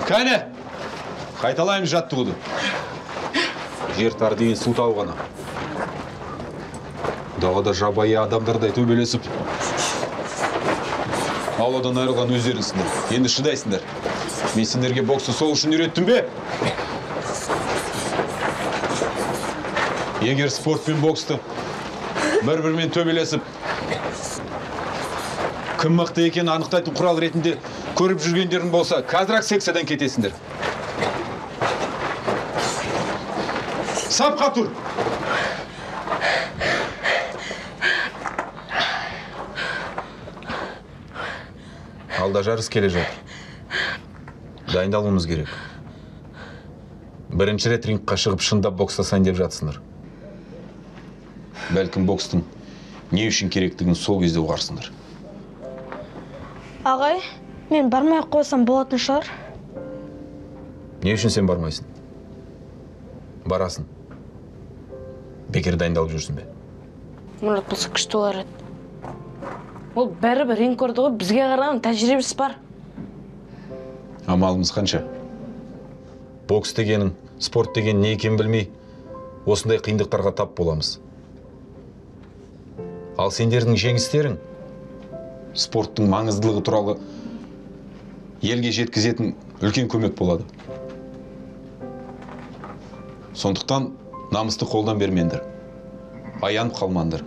Кәне! Қайталаймыз жаттығуды. Жер тар деген су тау ғана. Далада жабайы адамдардай төбелесіп. Ауладан айырылған өздеріңсіңдер. Енді шыдайсыңдар. Мен сендерге боксты сол үшін үйреттім бе? Егер спорт пен боксты бір-бірімен төбелесіп, кім мықты екенін анықтайтын құрал ретінде көріп жүргендерің болса, қазір-ақ секциядан кетесіңдер. Сапқа тұр! Алда жарыс келе жатыр. Дайындалуымыз керек. Бірінші рет рингқа шығып шындап бокстасайын деп жатсыңдар. Бәлкім бокстың не үшін керектігін сол кезде ұғарсыңдар. Ағай, мен бармай қойсам болатын шығар. Не үшін сен бармайсың? Барасың. Бекер дайындалып жүрсің бе? Мұрат болса күшті олар еді. Ол бәрібір ринг көрді ғой, бізге қараған тәжірибесі бар. Амалымыз қанша? Бокс дегенің, спорт деген не екенін білмей, осындай қиындықтарға тап боламыз. Ал сендердің жеңістерің спорттың маңыздылығы туралы елге жеткізетін үлкен көмек болады. Сондықтан намысты қолдан бермеңдер. Аянып қалмаңдар.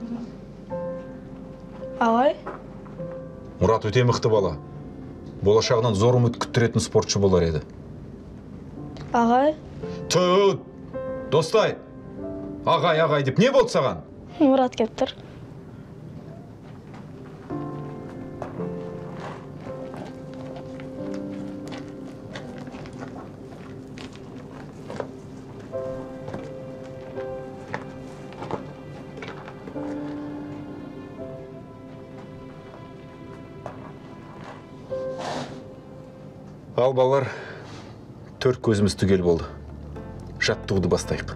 Ағай? Мұрат өте мықты бала. Болашағынан зор үміт күттіретін спортшы болар еді. Ағай? Түт! Достай! Ағай деп не болды саған? Мұрат кеп тұр. Ал балалар, 4 көзіміз түгел болды. Жаттығуды бастайық.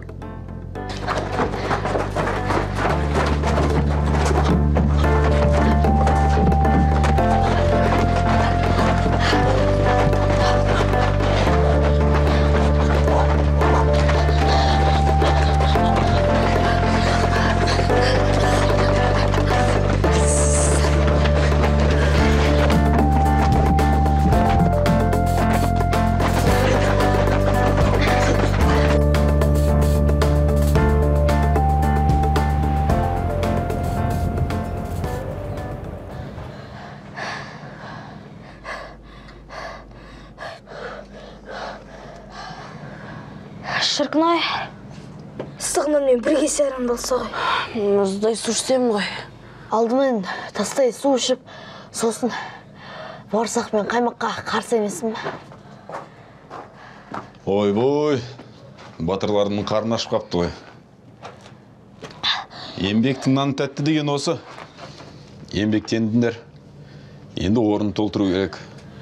Шырқынай, ыстығынан мен бір кесе айран болса ғой. Мұздай су ішсем ғой. Алдымен тастай су ішіп, сосын бауырсақ пен қаймаққа қарсы емеспін бе? Ой-бой, батырлардың қарны ашып қапты ғой. Еңбектің наны тәтті деген осы. Еңбектендіңдер. Енді орнын толтыру керек.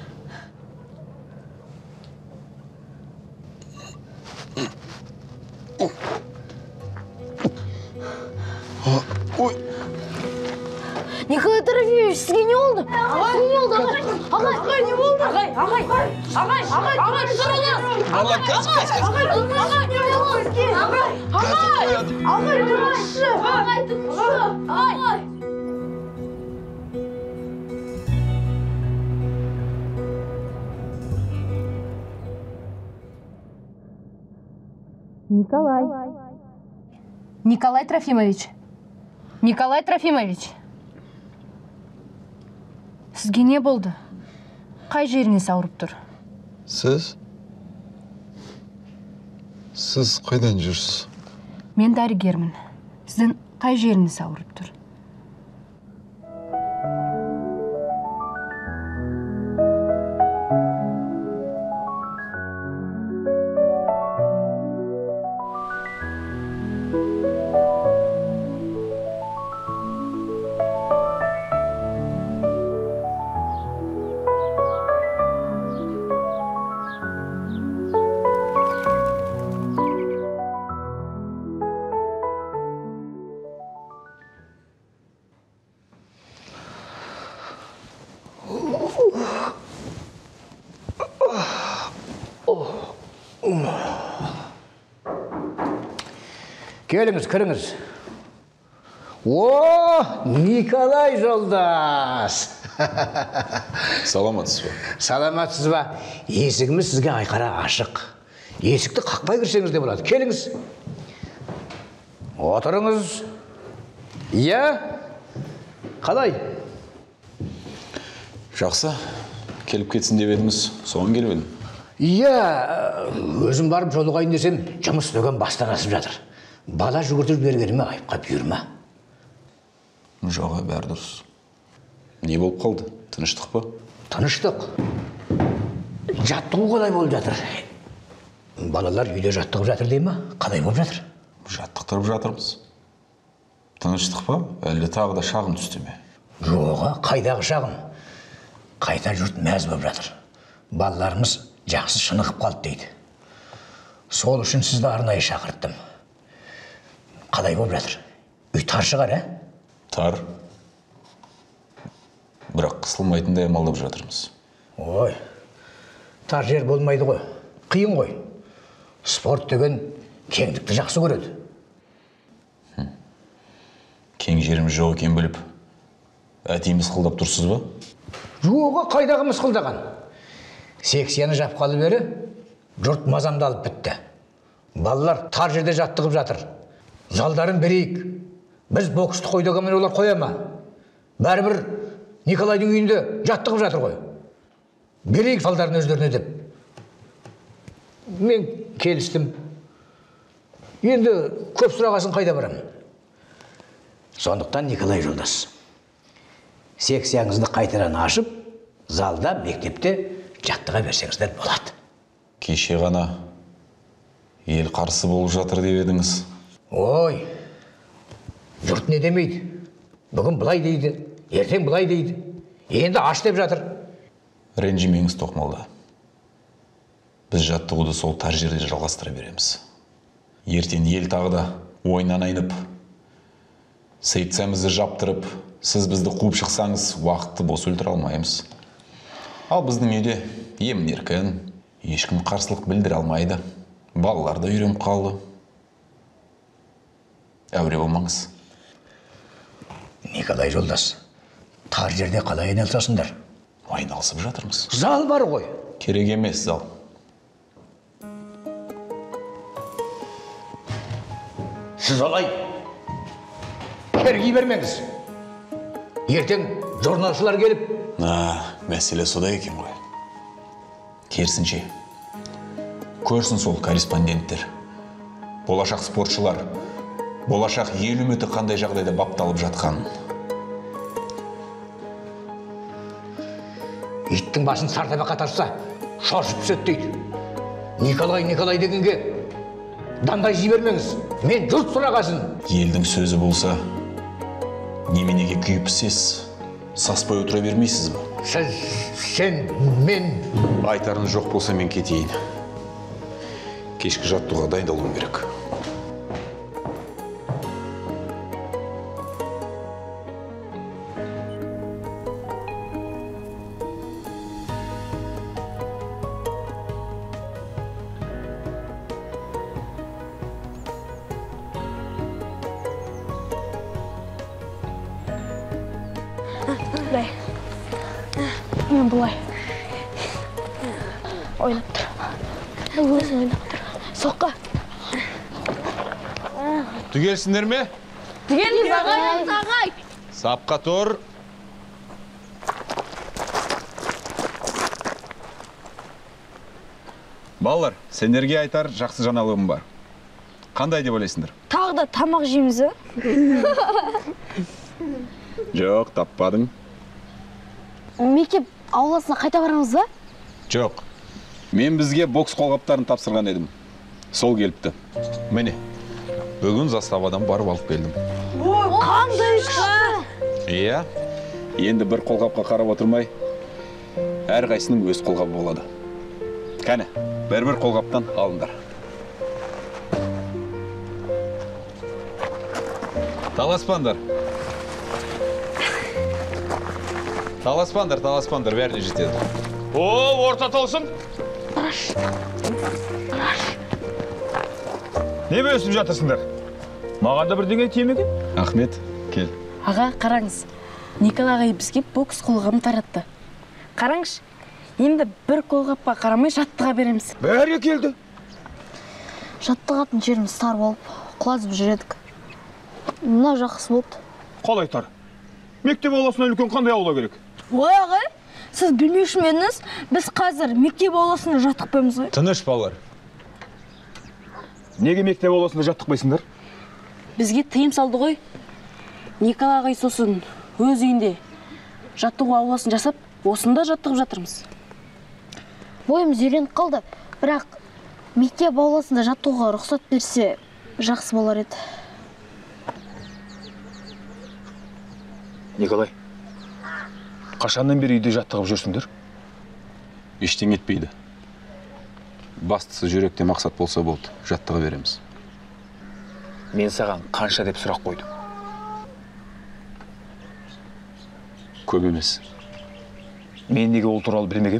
Николай Трофимович, сізге не болды? Ағай, не болды? Ағай, не болды? Ағай, тұрыңыз! Алла, қас! Ағай, не болды? Ағай, тұрыңызшы! Ағай, тұрыңызшы! Николай Трофимович. Николай Трофимович. Сізге не болды? Қай жеріңіз ауырып тұр? Сіз қайдан жүрсіз? Мен дәрігермін. Сіздің қай жеріңіз ауырып тұр? Келіңіз, кіріңіз. О, Николай жолдас! Саламатсыз ба? Саламатсыз ба? Есігіміз сізге айқара ашық. Есікті қақпай кірсеңіз де болады. Келіңіз. Отырыңыз. Иә? Қалай? Жақсы. Келіп кетсін деп едіңіз, соған келіп едім. Иә, өзім барып жолығайын десем, жұмыс дөген бастан асып жатыр. Бала жүгіртіп бергеніме айыпқа бұйырма. Жоға, бәрі дұрыс. Не болып қалды? Тыныштық па? Тыныштық. Жаттығу қалай болып жатыр? Балалар үйде жаттығып жатыр дей ма? Қалай болып жатыр? Жаттықтырып жатырмыз. Тыныштық па? Әлде тағы да шағым түсті ме? Жоға, қайдағы шағым? Қайта жұрт мәз болып жатыр. Балаларымыз жақсы шынығып қалды дейді. Сол үшін сізді арнайы шақырттым. Қалай болып жатыр? Үй тар шығар, Тар. Бірақ қысылмайтындай амалдап жатырмыз. Ой, тар жер болмайды ғой. Қиын ғой. Спорт деген кеңдікті жақсы көреді. Кең жеріміз жоқ екен біліп, әтейіміз қылдап тұрсыз ба? Жоға, қайдағы мысқылдаған. Секцияны жапқалы бері жұрт мазамдалып бітті. Балалар тар жерде жаттығып жатыр. Залдарын берейік. Біз боксты қойдығымен олар қоя ма? Бәрібір Николайдың үйінде жаттығып жатыр ғой. Берейік залдарын өздеріне деп. Мен келістім. Енді көп сұрағасын қайда барамын. Сондықтан Николай жолдас, секцияңызды қайтаран ашып, залда, мектепте жаттыға берсеңіздер болады. Кеше ғана ел қарсы болып жатыр деп едіңіз. Ой, жұрт не демейді? Бүгін бұлай дейді, ертең бұлай дейді. Енді аш деп жатыр. Ренжімеңіз, Тоқмолда. Біз жаттығуды сол тар жерде жалғастыра береміз. Ертең ел тағы да ойыннан айнып, секциямызды жаптырып, сіз бізді қуып шықсаңыз, уақытты бос өлтіре алмаймыз. Ал біздің үйде емін-еркін, ешкім қарсылық білдіре алмайды. Балалар да үйреніп қалды. Әуре болмаңыз. Николай жолдас, тар жерде қалай айналысасыңдар? Айналысып жатырмыз. Зал бар ғой. Керек емес зал. Сіз олай кергей бермеңіз. Ертең журналшылар келіп. Мәселе сода екен ғой. Керісінше, көрсін сол корреспонденттер, болашақ спортшылар, болашақ ел үміті қандай жағдайда бапталып жатқанын. Иттің басын сартабаққа тарса, шоршып түседі дейді. Николай дегенге дандай жібермеңіз. Мен жұрт сұрағасын. Елдің сөзі болса, неменеге күйіп сіз, саспай отыра бермейсіз ба? Мен... Айтарыңыз жоқ болса мен кетейін. Кешкі жаттығуға дайындалуым керек. Мен бұлай ойнап тұр. Өзін ойнап тұр. Соққа. Түгелсіңдер ме? Түгелміз ағай. Сапқа тұр. Балалар, сендерге айтар жақсы жаңалығым бар. Қандай деп ойлайсыңдар? Тағы да тамақ жейміз, Жоқ, таппадың. Мектеп ауласына қайта барамыз ба? Жоқ. Мен бізге бокс қолғаптарын тапсырған едім. Сол келіпті. Міне, бүгін заставадан барып алып келдім. Қандай күшті! Иә, енді бір қолғапқа қарап отырмай, әрқайсының өз қолғапы болады. Кәне, бір қолғаптан алыңдар. Таласпандар. Таласпандар, бәріне жетеді. О, орта толсын. Раш. Не бөлісіп жатырсыңдар? Маған да бірдеңе тиемеген? Ахмет, кел. Аға, қараңыз. Николай ағай бізге бокс қолғабын таратты. Қараңыз, енді бір қолғапқа қарамай жаттыға береміз. Бәрі келді. Жаттығатын жеріміз тар болып, құлазып жүредік. Мына жақсы болды. Қалай тар? Мектеп ауласына үлкен қандай аула керек? Ой, ағай, сіз білмеуші едіңіз, біз қазір мектеп ауласына жаттықпаймыз ғой. Тыныш балалар. Неге мектеп ауласында жаттықпайсыңдар? Бізге тыйым салды ғой. Николай ағай сосын өз үйінде жаттығу ауласын жасап, осында жаттығып жатырмыз. Бойымыз үйреніп қалды, бірақ мектеп ауласында жаттығуға рұқсат берсе, жақсы болар еді. Николай, қашаннан бері үйде жаттығып жүрсіңдер? Ештеңе етпейді. Бастысы жүректе мақсат болса болды, жаттыға береміз. Мен саған қанша деп сұрақ қойдым? Көп емес. Мен неге ол туралы білмегем?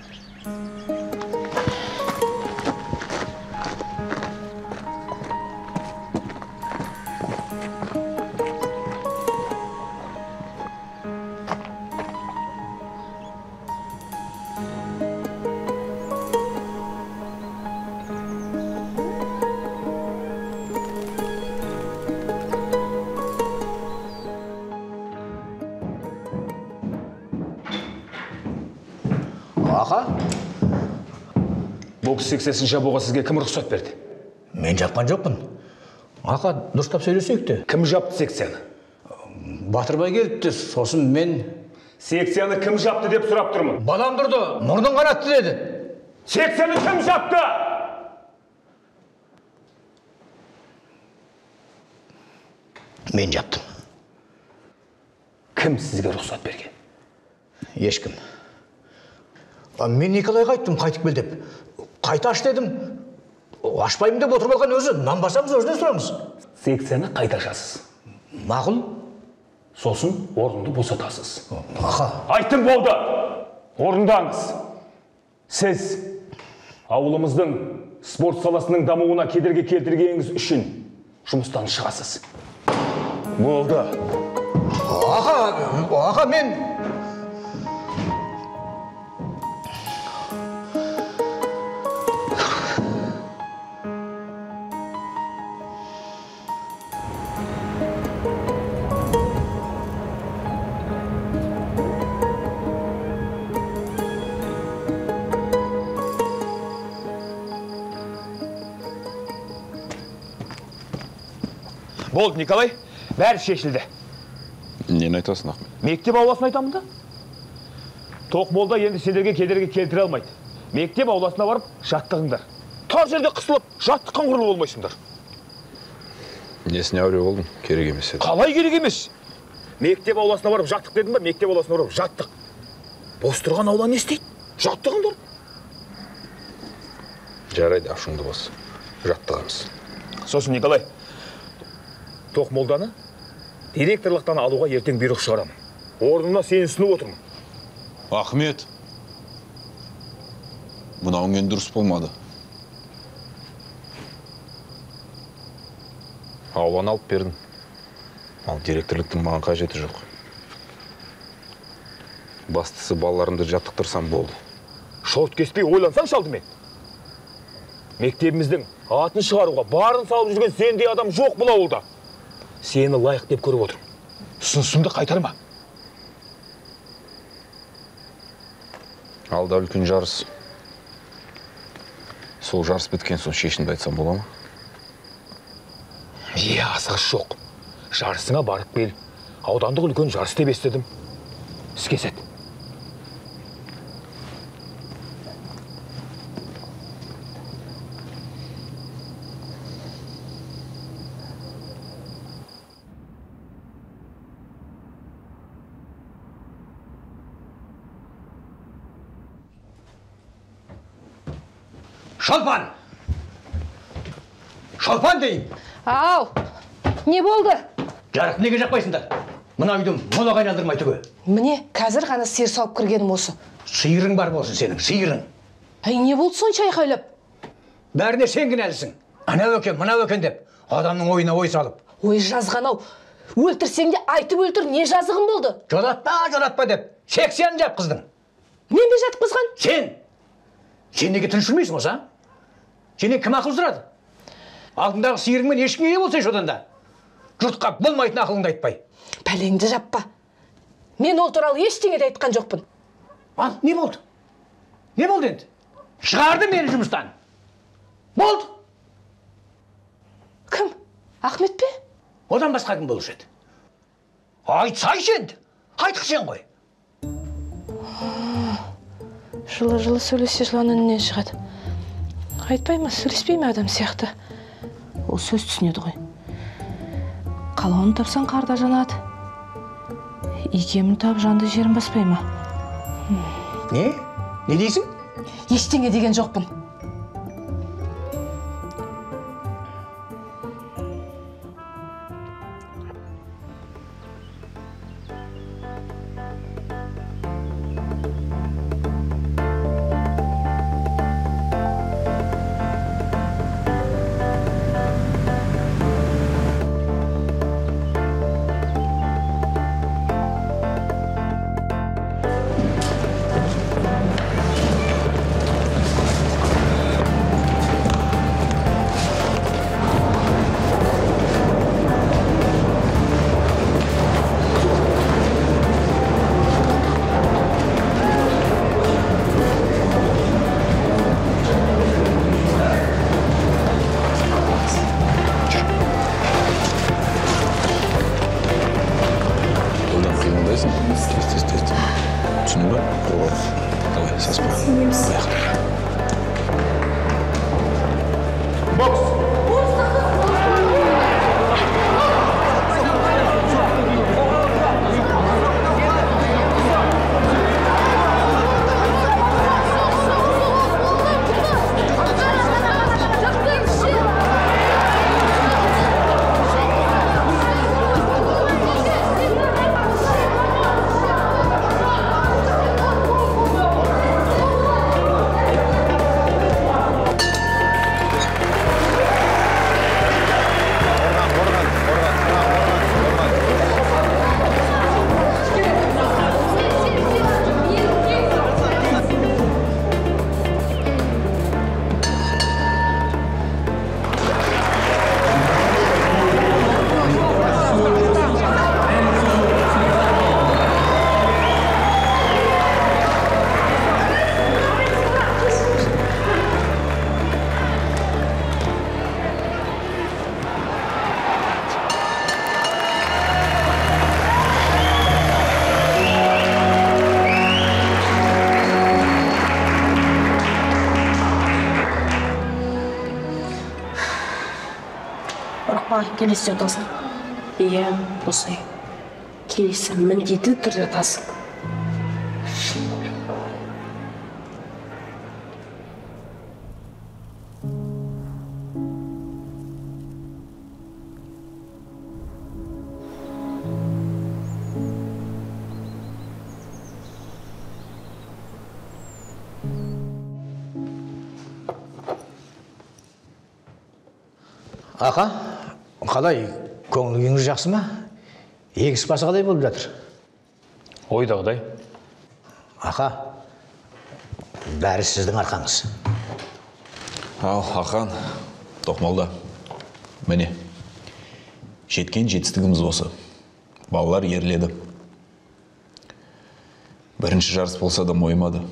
Аға, Бокс секциясын жабуға сізге кім рұқсат берді? мен жапқан жоқпын. Аға, дұрыстап сөйлесейік те. Кім жапты секцияны? Батырбай келіпті, сосын мен... Секцияны кім жапты деп сұрап тұрмын. Балам тұрды, мұрның қанатты деді. Секцияны кім жапты? Мен жаптым. Кім сізге рұқсат берген? Ешкім. Мен Николайға айттым, қайтып кел деп. Қайта аш дедім. Ашпаймын деп отырып алған өзі. Нанбасамыз өзінен сұрамыз. Секцияны қайта ашасыз. Мақұл. Сосын орынды босатасыз. Аға. Айттым болды. Орындаңыз. Сіз ауылымыздың спорт саласының дамуына кедергі келтіргеніңіз үшін жұмыстан шығасыз. Болды. Аға, мен... Болды, Николай. Бәрі шешілді. Нені айтасың, Ахмет? Мектеп ауласын айтамын да. Тоқмолда енді сендерге кедергі келтіре алмайды. Мектеп ауласына барып жаттығыңдар. Тар жерде қысылып, жаттыққан құрлы болмайсыңдар. Несіне әуре болдың? Керек емес еді. Қалай керек емес? Мектеп ауласына барып жаттық дедім ба? Мектеп ауласына барып жаттық. Бос тұрған аула не істейді? Жаттығыңдар. Жарайды, ашыңды бос. Жаттығамыз. Сосын, Николай, Тоқмолданы директорлықтан алуға ертең бұйрық шығарамын. Орнына сені ұсынып отырмын. Ахмет, мынауың енді дұрыс болмады. Ауланы алып бердің. Ал директорлықтың маған қажеті жоқ. Бастысы балаларымды жаттықтырсам болды. Шорт кеспей ойлансаң шалдымен. Мектебіміздің атын шығаруға барын салып жүрген сендей адам жоқ бұл ауылда. Сені лайық деп көріп отырмын. Ұсынысымды қайтарма. Алда үлкен жарыс. Сол жарыс біткен соң шешінді айтсам бола ма? Асығыс жоқ. Жарысыңа барып кел. Аудандық үлкен жарыс деп естідім. Іске сәт. Шолпан! Шолпан дейім. Ау, не болды? Жарық неге жақпайсыңдар? Мына үйдің мола қайналдырмай түгі. Міне, қазір ғана сиыр салып кіргенім осы. Сиырың бар болсын сенің, сиырың. Ай, не болды сонша айқайлап? Бәріне сен кінәлісің. анау екен мынау екен деп адамның ойына ой салып. Ой жазған-ау, өлтірсең де айтып өлтір, не жазығың болды? Жолатпа деп 80 жапқыздың. Мен бе жатқызған? Сен неге тыншылмайсың осы, а? Сенен кім ақыл сұрады? Алдындағы сиырыңмен ешкімге болсайшы одан да. Жұртқа болмайтын ақылыңды айтпай. Пәлеңді жаппа. Мен ол туралы ештеңе де айтқан жоқпын. Ал, не болды? Не болды енді? Шығарды мені жұмыстан. Болды. Кім? Ахмет пе? Одан басқа кім болушы еді? Айтсайшы енді. Айтық сен ғой. Жылы сөйлесе жылан үнінен шығады. Айтпай ма, сөйлеспей ме адам сияқты? Ол сөз түсінеді ғой. Қалауын тапсан қарда жанады. Икемін тап жанды жерін баспай ма? Не? Не дейсің? Ештеңе деген жоқпын. Түсіндің ба? Давай, саспа. Бокс! Келесі атасың. Иә, осылай. Келесі міндетті түрде атасың. Ақа, қалай, көңіліңіз жақсы ма? Егіс басы қалай болып жатыр? Ойдағыдай. Ақа, бәрі сіздің арқаңыз. Ал, Ақан, Тоқмолда, міне, жеткен жетістігіміз осы. Балалар ерледі. Бірінші жарыс болса да мойымады.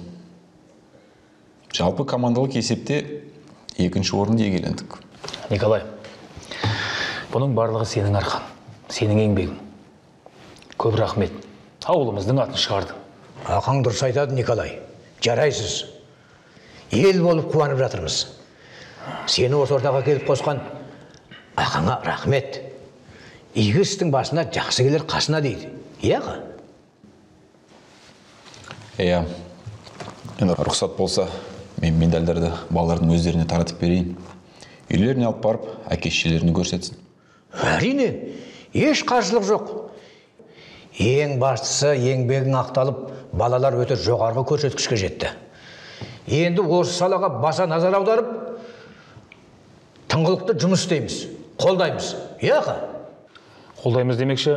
Жалпы командалық есепте екінші орынды иелендік. Николай, бұның барлығы сенің арқан, сенің еңбегің. Көп рахмет. Ауылымыздың атын шығарды. Ақаң дұрыс айтады, Николай. Жарайсыз. Ел болып қуанып жатырмыз. Сені осы ортаға келіп қосқан Ақаңа рахмет. Игі істің басына жақсы келер қасына дейді.Ияғы? Иә, енді рұқсат болса, мен медальдарды балалардың өздеріне таратып берейін. Үйлеріне алып барып, әке-шешелеріне көрсетсін. Әрине, еш қарсылық жоқ. Ең бастысы еңбегің ақталып, балалар өте жоғарғы көрсеткішке жетті. Енді осы салаға баса назар аударып, тыңғылықты жұмыс істейміз, қолдаймыз. Иә аға? Қолдаймыз демекші,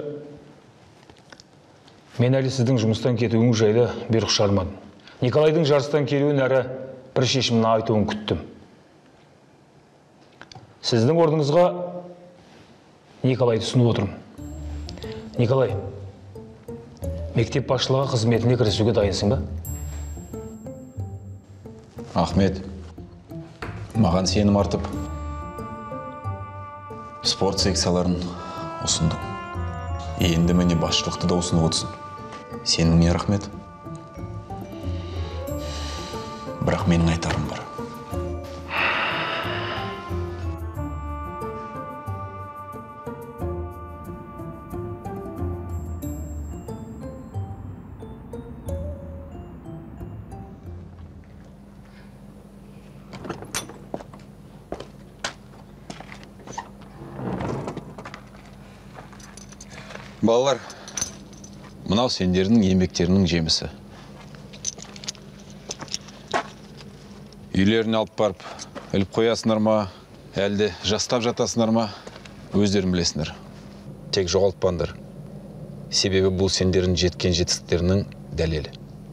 мен әлі сіздің жұмыстан кетуіңіз жайлы бұйрық шығармадым. Николайдың жарыстан келуін әрі бір шешімін айтуын күттім. Сіздің орныңызға Николайды ұсынып отырмын. Николай, мектеп басшылығы қызметіне кірісуге дайынсың ба? Ахмет, маған сенім артып, спорт секцияларын ұсындың. Енді міне басшылықты да ұсынып отырсың. Сеніңе рахмет. Бірақ менің айтарым бар. Балалар, мынау сендердің еңбектерінің жемісі. Үйлеріне алып барып, іліп қоясынар ма, әлде жастап жатасынар ма, өздерін білесіңдер. Тек жоғалтпаңдар. Себебі бұл сендердің жеткен жетістіктерінің дәлелі.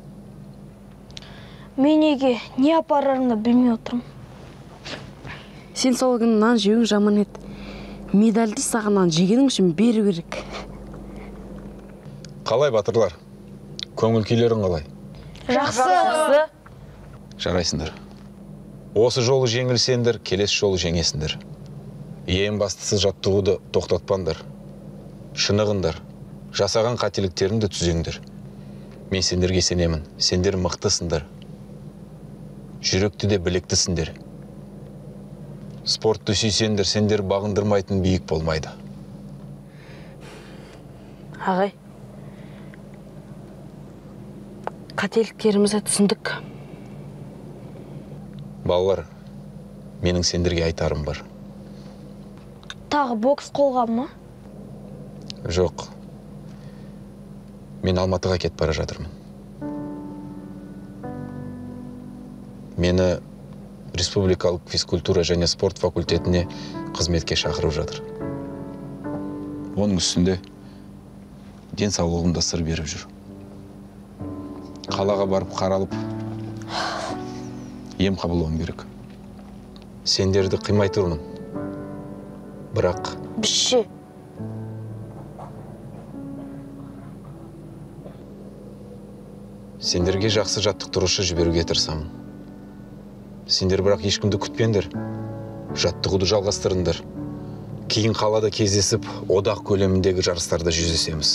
Мен неге не апарарымды білмей отырмын. Сен сол күні нан жеуің жаман еді. Медальді сағынан жегенің үшін беру керек. Қалай, батырлар? Көңіл күйлерің қалай? Жақсы. Жарайсыңдар. Осы жолы жеңілсеңдер, келесі жолы жеңесіңдер. Ең бастысы жаттығуды тоқтатпаңдар. Шынығыңдар. Жасаған қателіктеріңді түзеңдер. Мен сендерге сенемін. Сендер мықтысыңдар. Жүректі де біліктісіңдер. Спортты сүйсеңдер, сендер бағындырмайтын биік болмайды. Ағай, қателіктерімізді түсіндік. Балалар, менің сендерге айтарым бар. Тағы бокс қолған ма? Жоқ. Мен Алматыға кетіп бара жатырмын. Мені республикалық физкультура және спорт факультетіне қызметке шақырып жатыр. Оның үстінде денсаулығымда сыр беріп жүр. Қалаға барып қаралып, ем қабылдауым керек. Сендерді қимай тұрмын. Бірақ Бізше. сендерге жақсы жаттықтырушы жіберуге тырысамын. Сендер бірақ ешкімді күтпеңдер. Жаттығуды жалғастырыңдар. Кейін қалада кездесіп, одақ көлеміндегі жарыстарда жүздесеміз.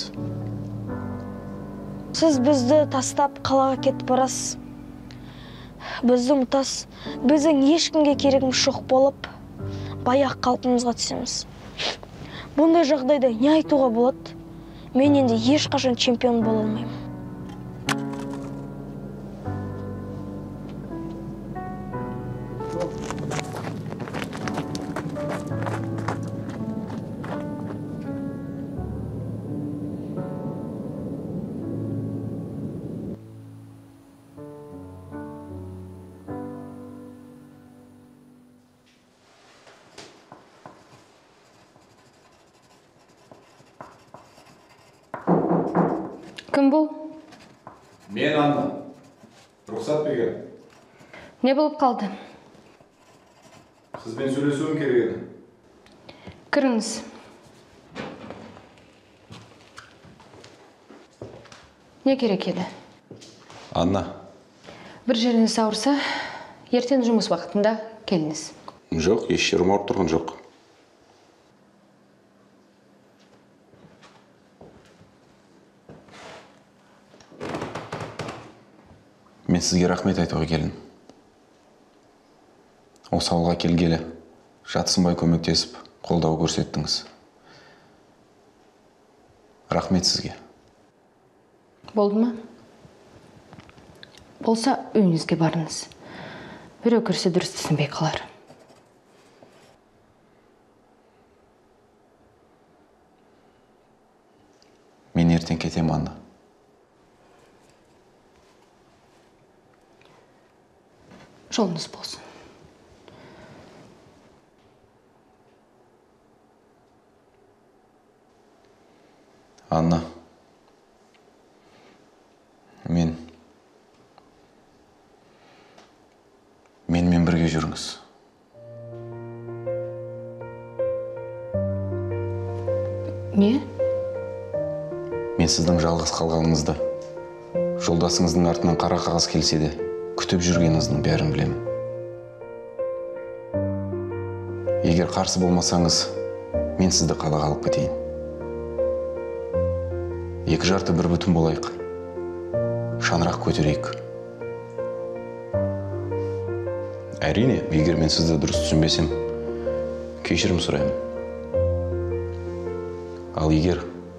Сіз бізді тастап қалаға кетіп барасыз. Бізді ұмытасыз. Біздің ешкімге керегіміз жоқ болып, баяқ қалпымызға түсеміз. Бұндай жағдайда не айтуға болады? Мен енді ешқашан чемпион бола алмаймын. Кім бұл? Мен Анна. Рұқсат берген. Не болып қалды? Сізбен сөйлесуім керек еді. Кіріңіз. Не керек еді? Анна. Бір жеріңіз ауырса, ертең жұмыс уақытында келіңіз. Жоқ, еш жерім ауырып тұрған жоқ. Мен сізге рахмет айтуға келін. Осы ауылға келгелі, жатсынбай көмектесіп, қолдау көрсеттіңіз. Рахмет сізге. Болды ма? Болса, үйіңізге барыңыз. Біреу кірсе дұрыс түсінбей қалар. Мен ертең кетем, Анна. Жолыңыз болсын. бірге жүріңіз. Не? Мен сіздің жалғыз қалғаныңызды, жолдасыңыздың артынан қара қағаз келсе де, күтіп жүргеніңіздің бәрін білемін. Егер қарсы болмасаңыз, мен сізді қалаға алып кетейін. 2 жарты бір бүтін болайық. Шаңырақ көтерейік. Әрине, егер мен сізді дұрыс түсінбесем, кешірім сұраймын. Ал егер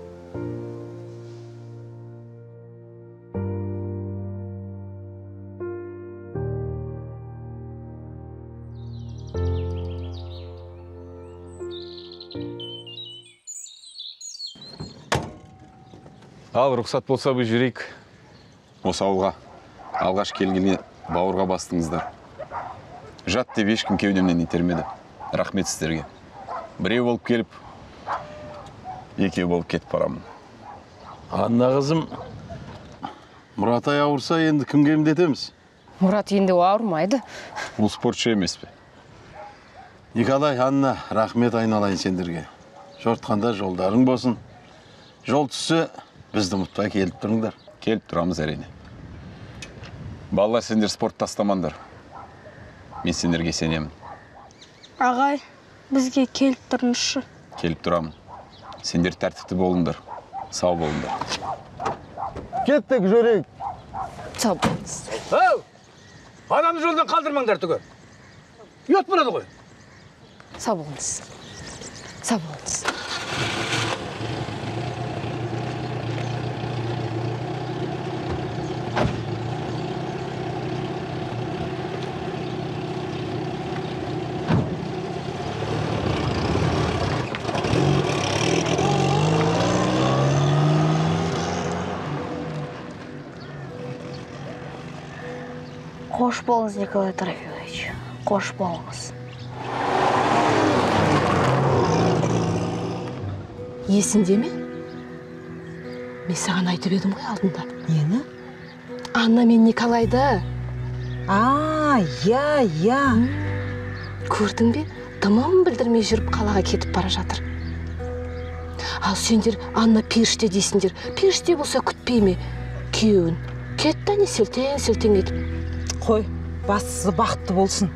Ал, рұқсат болса біз жүрейік. Осы ауылға алғаш келгенде бауырға бастыңыздар. Жат деп ешкім кеудемнен итермеді. Рахмет сіздерге. Біреу болып келіп, екеу болып кетіп барамын. Анна қызым, Мұратай ауырса енді кімге емдетеміз? Мұрат енді ауырмайды. Бұл спортшы емес пе? Николай, Анна, рахмет айналайын сендерге. Жортқанда жолдарың болсын. Жол түссе, бізді ұмытпай келіп тұрыңдар. Келіп тұрамыз әрине. Балалар, сендер спорт тастамаңдар. Мен сендерге сенемін. Ағай, бізге келіп тұрыңызшы. Келіп тұрамын. Сендер тәртіпті болыңдар. Сау болыңдар. Кеттік жүрейік. Сау болыңыз. Ау! Адамды жолдан қалдырмаңдар түгел. Ұят болады ғой. Сау болыңыз. Сау болыңыз. Қош болыңыз, Николай Трофимович. Қош болыңыз. Есіңде ме? Мен саған айтып едім ғой алдында. Нені? Анна мен Николайды. Я. Көрдің бе? Дымын білдірмей жүріп қалаға кетіп бара жатыр. Ал сендер Анна періште дейсіңдер. Періште болса күтпей ме? Күйеуін. Кетті не сілтең етіп. Қой, бастысы бақытты болсын.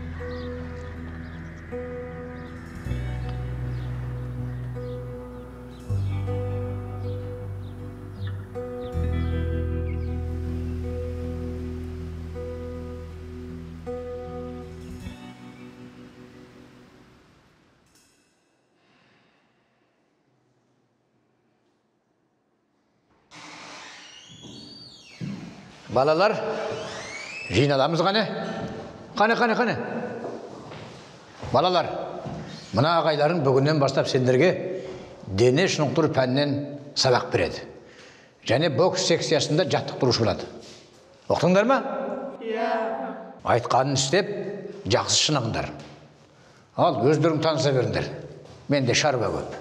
Балалар, жиналамыз қане? Қане. Балалар, мына ағайларың бүгіннен бастап сендерге дене шынықтыру пәнінен сабақ береді. Және бокс секциясында жаттықтырушы болады. Оқтыңдар ма? Айтқанын істеп, жақсы шыныңдар. Ал, өздерің таныса беріңдер. Менде шаруа көп.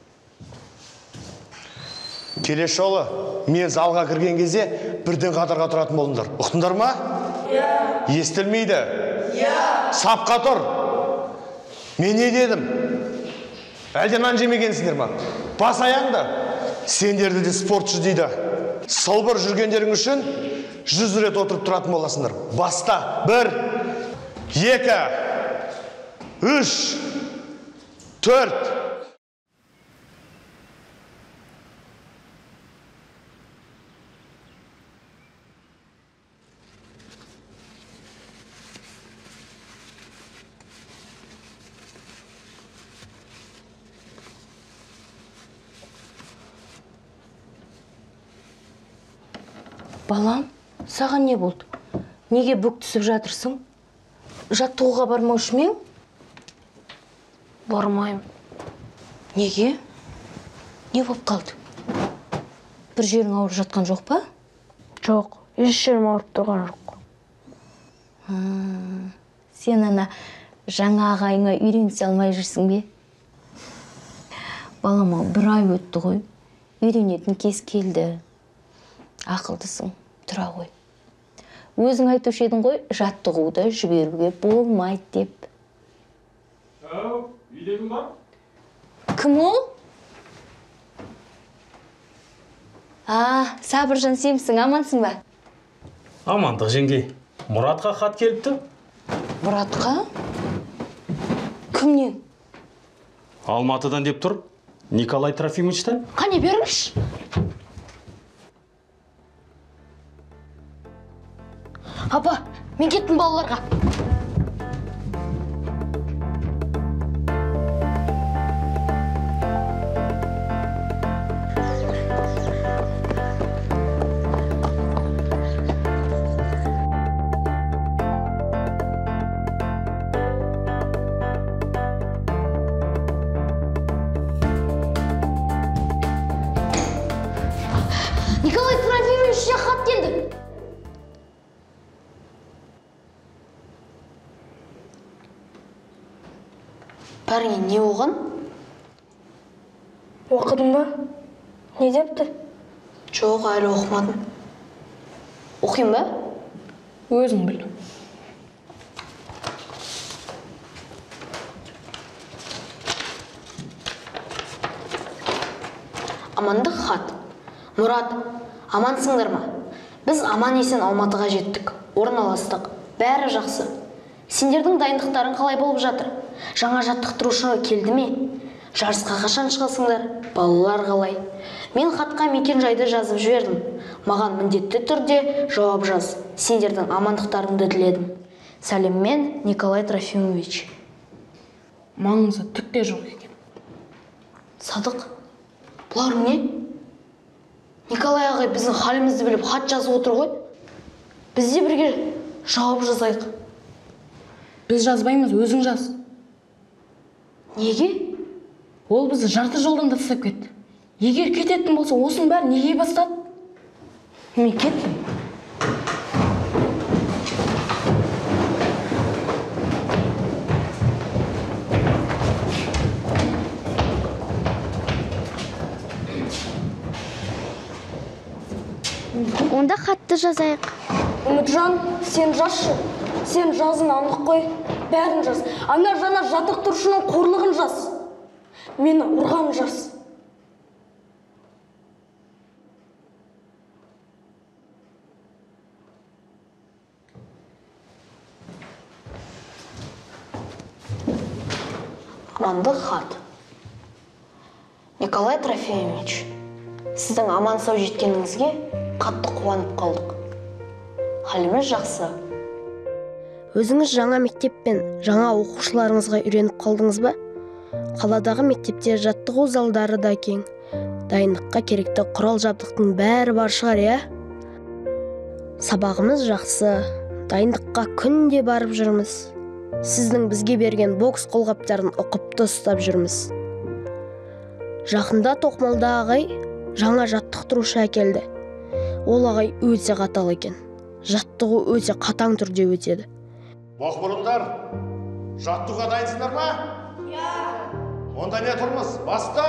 Келесі жолы мен залға кірген кезде бірден қатарға тұратын болыңдар. Ұқтыңдар ма? Естілмейді? Сапқа тұр. Мен не дедім? Әлде нан жемегенсіңдер ма? Бас аяңды. Сендерді де спортшы дейді. Салбыр жүргендерің үшін 100 рет отырып тұратын боласыңдар. Баста 1, 2, 3, 4. Балам, саған не болды? Неге бүк түсіп жатырсың? Жаттығуға бармаушы ма ең? Бармайым. Неге? Не болып қалды? Бір жерің ауырып жатқан жоқ па? Жоқ, еш жерім ауырып тұрған жоқ. Сен ана жаңа ағайыңа үйренісе алмай жүрсің бе? Балама 1 ай өтті ғой. Үйренетін кез келді. Ақылдысың, тұра ғой. Өзің айтушы едің ғой, жаттығуды жіберуге болмайды деп. Үйде кім бар? Кім ол? Сабыржан, сенсің, амансың ба? Амандық, жеңге. Мұратқа хат келіпті. Мұратқа? Кімнен? Алматыдан деп тұр. Николай Трофимовичтен. Қане беріңізші. Апа, мен кеттім балаларға. Николай Трофимовичке хат келді. Бәріңе не оған? Оқыдың ба? Не депті? Жоқ, әлі оқымадым. Оқиын ба? Өзің біл. Амандық хат. Мұрат, амансыңдар ма? Біз аман есен Алматыға жеттік, орналастық. Бәрі жақсы. Сендердің дайындықтарың қалай болып жатыр? Жаңа жаттықтырушы келді ме? Жарысқа қашан шығасыңдар? Балалар қалай? Мен хатқа мекен жайды жазып жібердім. Маған міндетті түрде жауап жаз. Сендердің амандықтарыңды тіледім. Сәлеммен, Николай Трофимович. Маңызы түкте жоқ екен. Садық, бұлар не? Николай ағай біздің халімізді біліп хат жазып отыр ғой. Біз де бірге жауап жазайық. Біз жазбаймыз, өзің жаз. Неге? Ол бізді жарты жолдан да тастап кетті. Егер кететін болса, осының бәрі неге бастады? Мен кеттім. Онда хатты жазайық. Үмітжан, сен жазшы. Сен жазын анық қой. Бәрін жаз. Ана жаңа жаттықтырушының қорлығын жаз. Мені ұрған жаз. Амандық хат. Николай Трофимович, сіздің аман сау жеткеніңізге қатты қуанып қалдық. Халіміз жақсы. Өзіңіз жаңа мектеппен жаңа оқушыларыңызға үйреніп қалдыңыз ба? Қаладағы мектепте жаттығу залдары да кең. Дайындыққа керекті құрал жабдықтың бәрі бар шығар, я? Сабағымыз жақсы. Дайындыққа күнде барып жүрміз. Сіздің бізге берген бокс қолғаптарын ұқыпты ұстап жүрміз. Жақында Тоқмолда ағай жаңа жаттықтырушы әкелді. Ол ағай өте қатал екен. Жаттығу өте қатаң түрде өтеді. Боқмұрындар, жаттығуға дайынсыңдар ма? Иә. Онда не тұрмыз? Баста!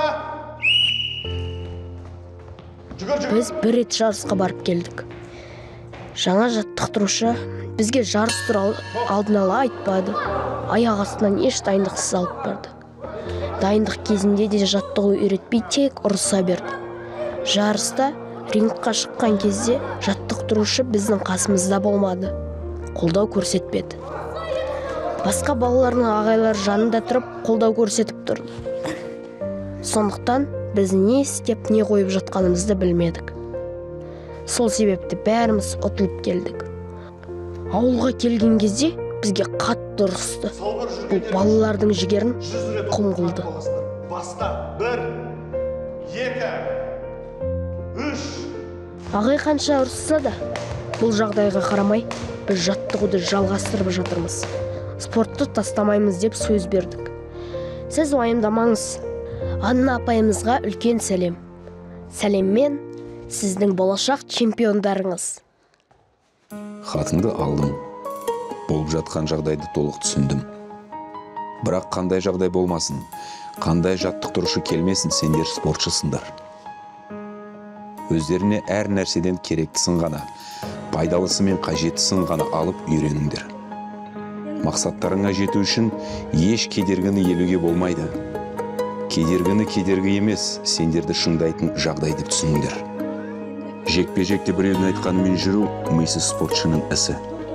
Біз бір рет жарысқа барып келдік. Жаңа жаттықтырушы бізге жарыс туралы алдын ала айтпады. Аяқ астынан еш дайындықсыз алып барды. Дайындық кезінде де жаттығу үйретпей тек ұрыса берді. Жарыста рингқа шыққан кезде жаттықтырушы біздің қасымызда болмады. Қолдау көрсетпеді. Басқа балалардың ағайлар жанында тұрып қолдау көрсетіп тұрды. Сондықтан біз не істеп не қойып жатқанымызды білмедік. Сол себепті бәріміз ұтылып келдік. Ауылға келген кезде бізге қатты ұрысты. Бұл балалардың жігерін құм қылды. Баста 1, 2, 3. Ағай қанша ұрысса да, бұл жағдайға қарамай, біз жаттығуды жалғастырып жатырмыз. Спортты тастамаймыз деп сөз бердік. Сіз уайымдамаңыз. Анна апайымызға үлкен сәлем. Сәлеммен сіздің болашақ чемпиондарыңыз. Хатыңды алдым. Болып жатқан жағдайды толық түсіндім. Бірақ қандай жағдай болмасын, қандай жаттықтырушы келмесін, сендер спортшысыңдар. Өздеріне әр нәрседен керектісін ғана пайдалысы мен қажеттісін ғана алып үйреніңдер. Мақсаттарыңа жету үшін еш кедергіні елуге болмайды. Кедергіні кедергі емес, сендерді шыңдайтын жағдай деп түсініңдер. Жекпе-жекте біреудің айтқанымен жүру мыйсыз спортшының ісі.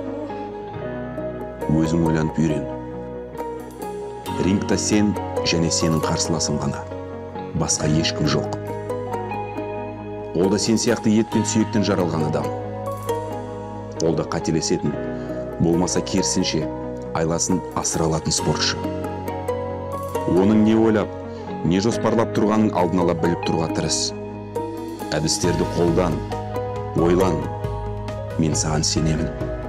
Өзің ойланып үйрен. Рингта сен және сенің қарсыласың ғана. Басқа ешкім жоқ. Ол да сен сияқты ет пен сүйектен жаралған адам. Ол да қателесетін, болмаса керісінше айласын асыра алатын спортшы. Оның не ойлап, не жоспарлап тұрғанын алдын ала біліп тұруға тырыс. Әдістерді қолдан, ойлан. Мен саған сенемін.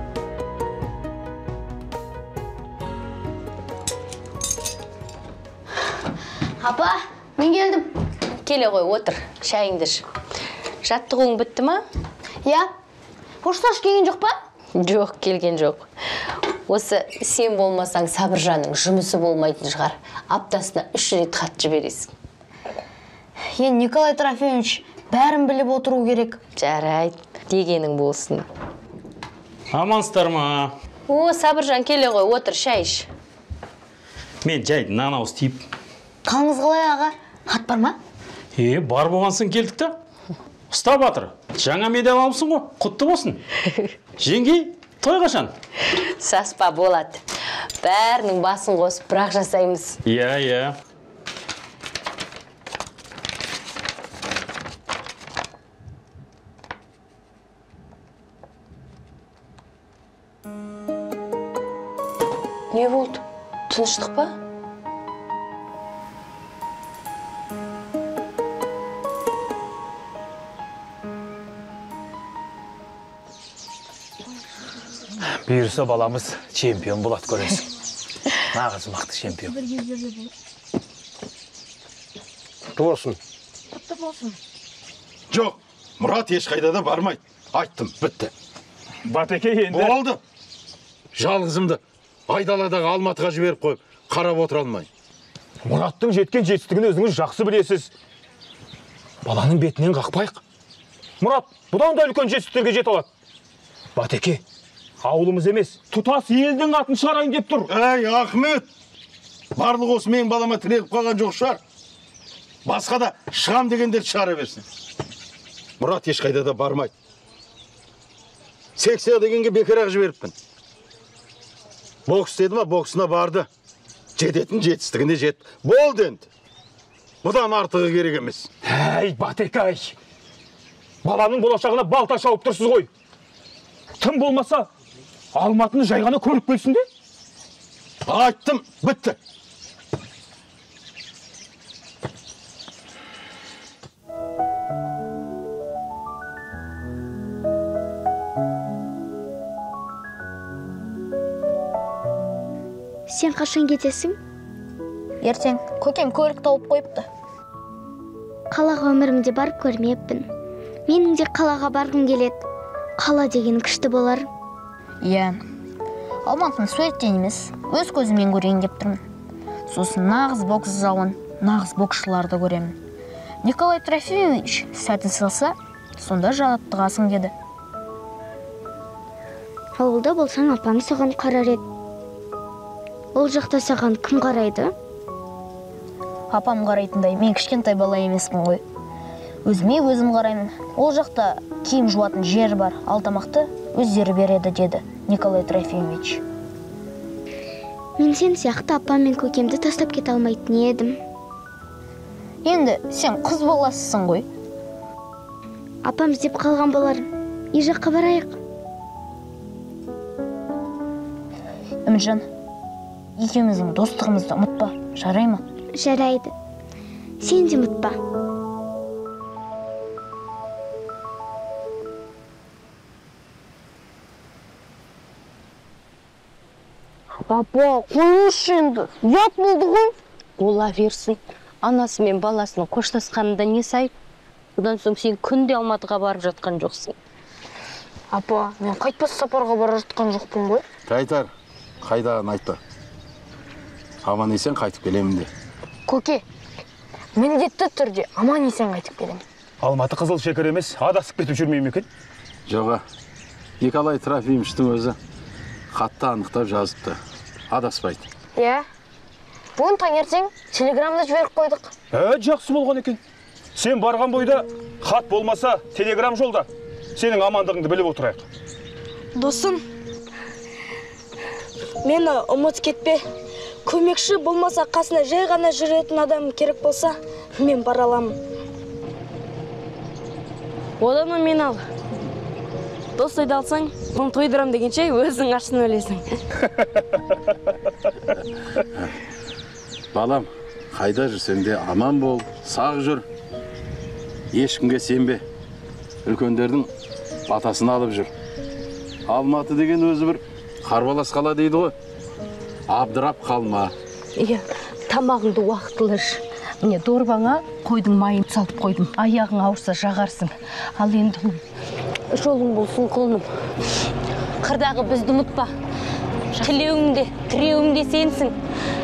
Апа, мен келдім. Келе ғой, отыр, шайыңды іш. Жаттығуың бітті ма? Я. Пошташ келген жоқ па? Жоқ, келген жоқ. Осы сен болмасаң Сабыржанның жұмысы болмайтын шығар. Аптасына 3 рет хат жібересің. Николай Трофимович, бәрін біліп отыру керек. Жарайды, дегенің болсын. Амансыздар ма? О, Сабыржан, келе ғой, отыр, шай іш. Мен жайды нанауыз тиіп. Қалыңыз қалай аға? Хат бар ма? Бар болғансын келдік та. Ұста батыр, жаңа медаль алыпсың ғой, құтты болсын. Жеңгей, той қашан? Саспа болады. Бәрінің басын қосып, бірақ жасаймыз. Иә. Не болды? Тыныштық па? Бұйырса баламыз чемпион болады көресің. Нағыз мықты чемпион. Болсын. Жоқ, Мұрат ешқайда да бармайды. Айттым, бітті. Батеке енді. Болды. Жалғызымды айдаладағы Алматыға жіберіп қойып, қарап отыра алмай. Мұраттың жеткен жетістігін өзіңіз жақсы білесіз. Баланың бетінен қақпайық. Мұрат, бұдан да үлкен жетістіктерге жете алады. Батеке, ауылымыз емес, тұтас елдің атын шығарайын деп тұр. Әй, Ахмет! Барлық осы менің балама тіреліп қалған жоқ шығар. Басқа да шығам дегендер шығара берсін. Мұрат ешқайда да бармайды. Секция дегенге бекер-ақ жіберіппін. Бокс деді ма, боксына барды. Жететін жетістігіне жет. Болды енді. Бұдан артығы керек емес. Әй, Батеке-ай! Баланың болашағына балта шауып тұрсыз ғой. Тым болмаса, Алматыны жайғаны көріп келсін де? Айттым, бітті. Сен қашан кетесің? Ертең көкем көлік тауып қойыпты. Қалаға өмірімде барып көрмеппін. Менің де қалаға барғым келеді. Қала деген күшті болар. Иә. Алматыны суреттен емес, өз көзіммен көрейін деп тұрмын. Сосын нағыз бокс зауын, нағыз боксшыларды көремін. Николай Трофимович сәті салса, сонда жаттығасың деді. Ауылда болсаң апаң саған қарар еді. Ол жақта саған кім қарайды? Апам қарайтындай, мен кішкентай бала емеспін ғой. Өзіме өзім қараймын. Ол жақта киім жуатын жер бар, ал тамақты өздері береді деді Николай Трофимович. Мен сен сияқты апам мен көкемді тастап кете алмайтын едім. Енді сен қыз баласысың ғой. Апам іздеп қалған болар. Үй жаққа барайық. Үмітжан, екеуміздің достығымызды ұмытпа, жарай ма? Жарайды. Сен де ұмытпа. Апа, қойыңызшы енді. Ұят болды ғой. Бола берсін. Анасы мен баласының қоштасқанында не сайып? Бұдан соң сен күнде Алматыға барып жатқан жоқсың. Апа, мен қайтпас сапарға бара жатқан жоқпын ғой. Қайтар, қайдағын айтпа. Аман есен қайтып келемін де. Көке, міндетті түрде аман есен қайтып келемін. Алматы қызыл шекер емес, адасып кетіп жүрмейме екен? Жоға, Николай Трофимовичтің өзі хатта анықтап жазыпты. Адаспайды. Иә. Бүгін таңертең телеграмда жіберіп қойдық. Жақсы болған екен. Сен барған бойда хат болмаса телеграм жолда. Сенің амандығыңды біліп отырайық. Досым, мені ұмыт кетпе. Көмекші болмаса қасына жай ғана жүретін адам керек болса, мен бара аламын. Одан мен ал. Достайды алсаң, бұны тойдырам дегенше өзің ашсын өлесің. Балам, қайда жүрсең де аман бол, сақ жүр. Ешкімге сенбе. Үлкендердің батасын алып жүр. Алматы деген өзі бір қарбалас қала дейді ғой. Абдырап қалма. Иә, тамағыңды уақытылы іш. Міне дорбаңа қойдың майын салтып қойдым. Аяғың ауырса жағарсың. Ал енді жолың болсын құлыным. Қырдағы бізді ұмытпа. Тілеуіңде, тіреуіңде сенсің.